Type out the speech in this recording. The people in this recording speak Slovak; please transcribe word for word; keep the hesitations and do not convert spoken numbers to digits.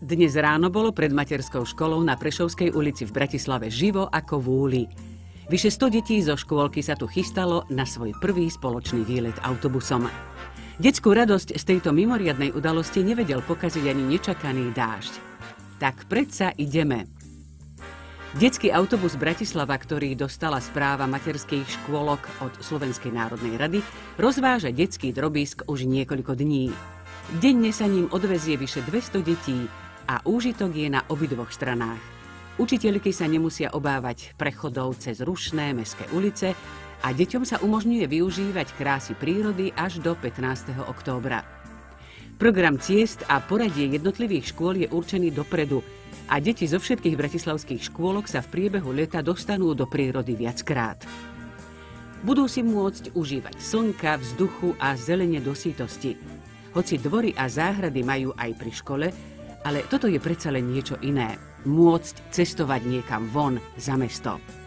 Dnes ráno bolo pred materskou školou na Prešovskej ulici v Bratislave živo ako v úli. Vyše sto detí zo škôlky sa tu chystalo na svoj prvý spoločný výlet autobusom. Detskú radosť z tejto mimoriadnej udalosti nevedel pokaziť ani nečakaný dážď. Tak predsa ideme. Detský autobus Bratislava, ktorý dostala správa materských škôlok od Slovenskej národnej rady, rozváža detský drobísk už niekoľko dní. Denne sa ním odvezie vyše dvesto detí a úžitok je na obidvoch stranách. Učiteľky sa nemusia obávať prechodov cez rušné mestské ulice a deťom sa umožňuje využívať krásy prírody až do pätnásteho októbra. Program ciest a poradie jednotlivých škôl je určený dopredu a deti zo všetkých bratislavských škôlok sa v priebehu leta dostanú do prírody viackrát. Budú si môcť užívať slnka, vzduchu a zelene do sítosti. Hoci dvory a záhrady majú aj pri škole, ale toto je predsa len niečo iné. Môcť cestovať niekam von za mesto.